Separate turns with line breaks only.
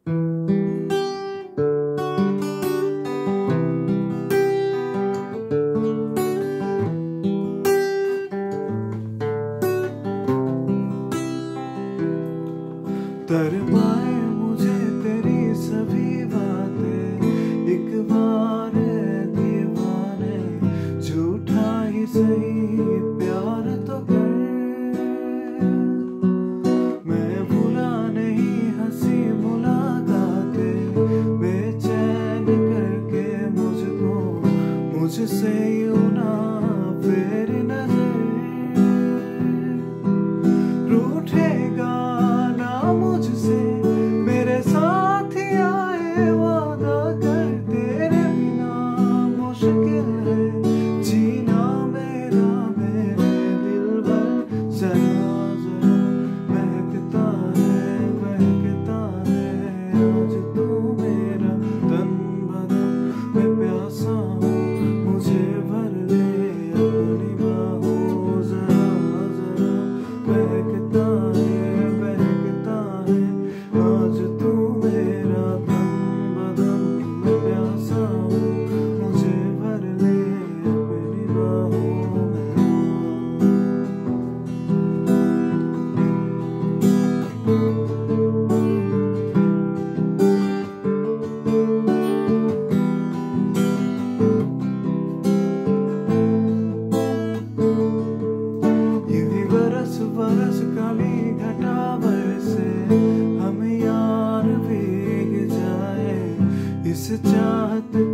तरपाए मुझे तेरी सभी बातें, एक बार दीवाने, झूठा ही सही प्यार तो कर। मैं भूला नहीं हंसी मुलाकातें, बेचैन करके मुझको मुझसे यूं ना फेर नजर। रूठेगा मुझसे मेरे साथ ही आए, वादा कर तेरे बिना मुश्किल है जीना मेरा। मेरे दिल भर जरा जरा बहकता है आज तू मेरा तन बदन में प्यासा हूँ, मुझे भर ले अपनी बाहों। जरा जरा बहकता है आज तू मेरा तन बदन में प्यासा हूँ, मुझे भर ले अपनी बाहों में। यूं ही बरस बरस काली घटा बरसे, हम यार भीग जाए इस चाहत